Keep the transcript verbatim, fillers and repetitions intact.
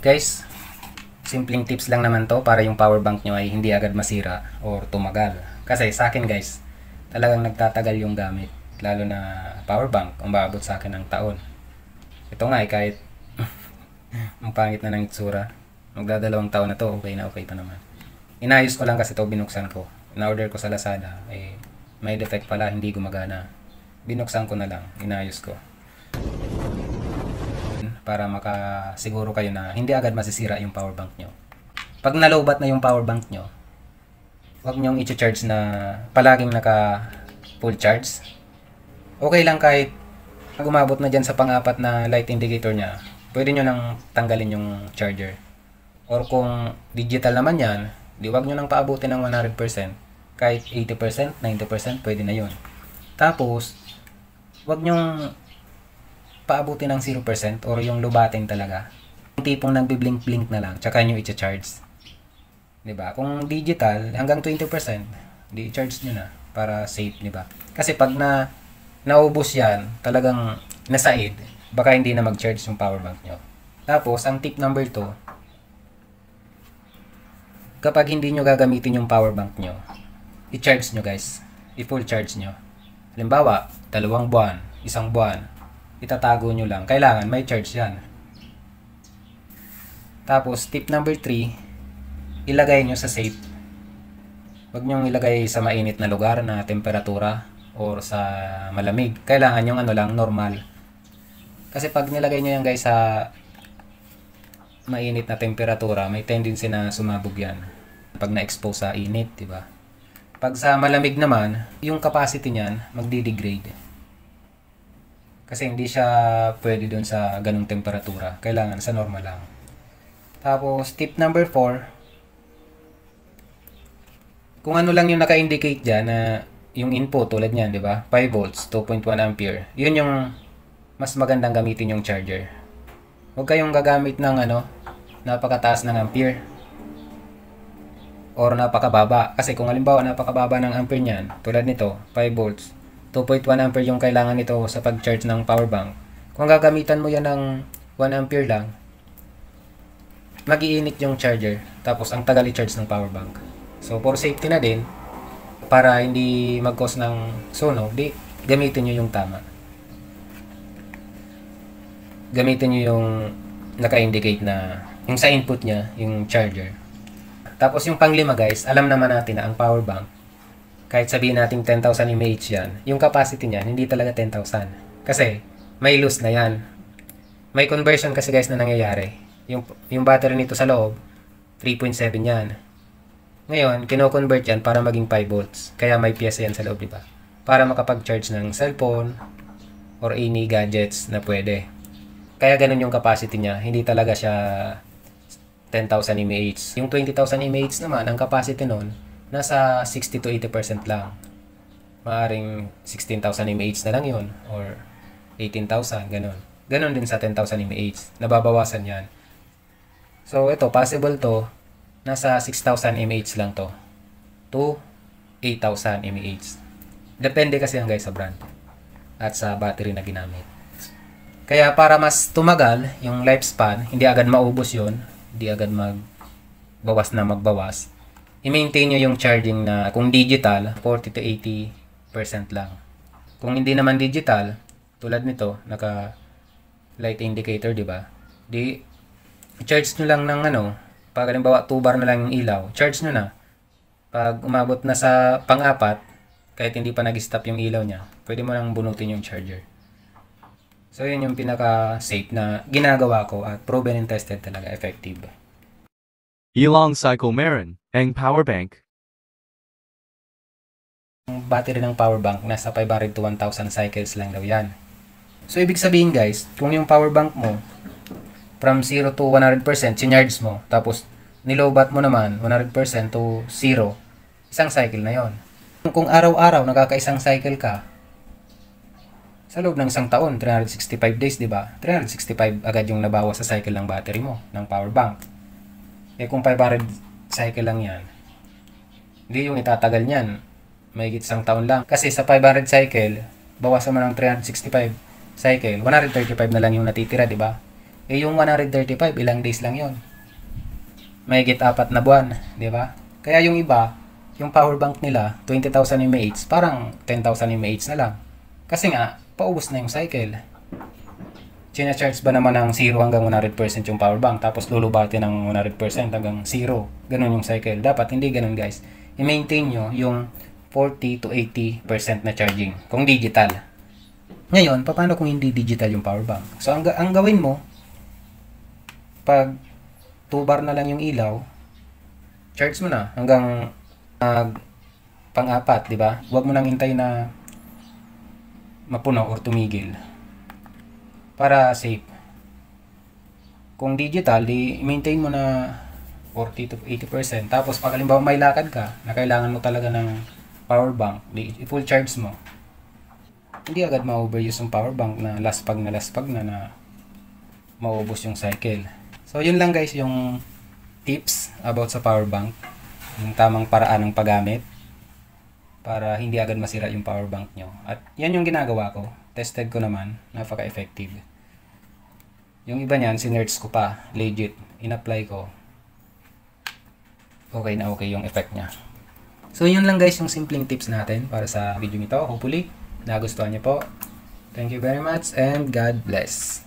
Guys, simpleng tips lang naman to para yung power bank nyo ay hindi agad masira or tumagal. Kasi sa akin guys, talagang nagtatagal yung gamit. Lalo na power bank, umabot sa akin ng taon. Ito nga eh, kahit ang pangit na ng itsura, magdadalawang taon na to, okay na okay pa naman. Inayos ko lang kasi to, binuksan ko. In-order ko sa Lazada, eh, may defect pala, hindi gumagana. Binuksan ko na lang, inayos ko. Para makasiguro kayo na hindi agad masisira yung power bank nyo. Pag nalobat na yung power bank nyo, huwag nyong i-charge na palaging naka full charge. Okay lang kahit umabot na dyan sa pang-apat na light indicator nya, pwede nyo nang tanggalin yung charger. Or kung digital naman yan, di wag nyo nang paabutin ng one hundred percent. Kahit eighty percent, ninety percent, pwede na yun. Tapos, wag nyong paabutin ng zero percent or yung lubatin talaga. Yung tipong nagbi-blink-blink na lang, tsaka nyo i-charge. Diba? Kung digital, hanggang twenty percent, di i-charge nyo na para safe, diba? Kasi pag na naubos yan, talagang nasaid, baka hindi na mag-charge yung power bank nyo. Tapos, ang tip number two, kapag hindi nyo gagamitin yung power bank nyo, i-charge nyo guys. I-full charge nyo. Halimbawa, dalawang buwan, isang buwan, itatago nyo lang. Kailangan may charge yan. Tapos, tip number three, ilagay nyo sa safe. Huwag nyo ilagay sa mainit na lugar na temperatura or sa malamig. Kailangan yung ano lang, normal. Kasi pag nilagay nyo yan guys sa mainit na temperatura, may tendency na sumabog yan. Pag na-expose sa init, diba? Pag sa malamig naman, yung capacity niyan magdi-degrade. Kasi hindi siya pwede dun sa ganung temperatura. Kailangan sa normal lang. Tapos, tip number four. Kung ano lang yung naka-indicate dyan na yung input tulad niyan, di ba? five volts, two point one ampere. Yun yung mas magandang gamitin yung charger. Huwag kayong gagamit ng ano, napakataas ng ampere. Or napakababa. Kasi kung halimbawa napakababa ng ampere niyan, tulad nito, five volts, two point one ampere yung kailangan nito sa pag-charge ng power bank. Kung gagamitan mo yan ng one ampere lang, mag-iinit yung charger. Tapos ang tagal i-charge ng power bank. So for safety na din, para hindi mag-cause ng sunog, di gamitin nyo yung tama. Gamitin nyo yung naka-indicate na yung sa input nya, yung charger. Tapos yung panglima guys, alam naman natin na ang power bank, kahit sabihin natin ten thousand mAh yan, yung capacity niyan, hindi talaga ten thousand. Kasi, may loose na yan. May conversion kasi guys na nangyayari. Yung, yung battery nito sa loob, three point seven yan. Ngayon, kino-convert yan para maging five volts. Kaya may piyesa yan sa loob, diba? Para makapag-charge ng cellphone or any gadgets na pwede. Kaya ganun yung capacity niya. Hindi talaga siya ten thousand mAh. Yung twenty thousand mAh naman, ang capacity nun, nasa sixty to eighty percent lang. Maaring sixteen thousand mAh na lang yun. Or eighteen thousand, ganun. Ganun din sa ten thousand mAh. Nababawasan yan. So, ito, possible to, nasa six thousand mAh lang to. To eight thousand mAh. Depende kasi yan guys sa brand. At sa battery na ginamit. Kaya para mas tumagal, yung lifespan, hindi agad maubos yun. Hindi agad magbawas na magbawas. I-maintain nyo yung charging na kung digital, forty to eighty percent lang. Kung hindi naman digital, tulad nito, naka light indicator, di ba? Di, charge nyo lang ng ano, pag halimbawa two bar na lang yung ilaw, charge nyo na. Pag umabot na sa pang-apat, kahit hindi pa nag-stop yung ilaw niya, pwede mo lang bunutin yung charger. So, yun yung pinaka-safe na ginagawa ko at proven and tested talaga, effective. Ilang cycle meron ang power bank. Yung battery ng power bank, nasa five hundred to one thousand cycles lang daw yan. So, ibig sabihin guys, kung yung power bank mo, from zero to one hundred percent, sinarge mo, tapos nilobat mo naman, one hundred percent to zero, isang cycle na yon. Kung araw-araw, nakaka-isang cycle ka, sa loob ng isang taon, three hundred sixty-five days, di ba? three hundred sixty-five agad yung nabawas sa cycle ng battery mo, ng power bank. Eh kung five hundred cycle lang yan, hindi yung itatagal niyan. Mahigit isang taon lang. Kasi sa five hundred cycle, bawasan mo ng three hundred sixty-five cycle, one hundred thirty-five na lang yung natitira, di ba? Eh yung one thirty-five, ilang days lang yon. May git apat na buwan, di ba? Kaya yung iba, yung power bank nila, twenty thousand mAh, parang ten thousand mAh na lang. Kasi nga, paubos na yung cycle. China-charge ba naman ng zero hanggang one hundred percent yung power bank, tapos lulubatin ng one hundred percent hanggang zero. Ganun yung cycle. Dapat hindi ganun, guys. I-maintain nyo yung forty to eighty percent na charging, kung digital. Ngayon, paano kung hindi digital yung power bank? So, ang, ang gawin mo, pag two bar na lang yung ilaw, charge mo na hanggang uh, pang-apat, di ba? Huwag mo nang hintay na mapuno or tumigil para safe. Kung digital, di maintain mo na forty to eighty percent. Tapos pag halimbawa may lakad ka na kailangan mo talaga ng power bank, di full charge mo. Hindi agad ma-overuse yung power bank na laspag na laspag na na maubos yung cycle. So yun lang guys yung tips about sa power bank, yung tamang paraan ng paggamit para hindi agad masira yung power bank nyo. At yan yung ginagawa ko. Tested ko naman, napaka-effective. Yung iba niyan, sinerts ko pa, legit, in-apply ko. Okay na okay yung effect niya. So yun lang guys yung simpleng tips natin para sa video nito. Hopefully nagustuhan niyo po. Thank you very much and God bless.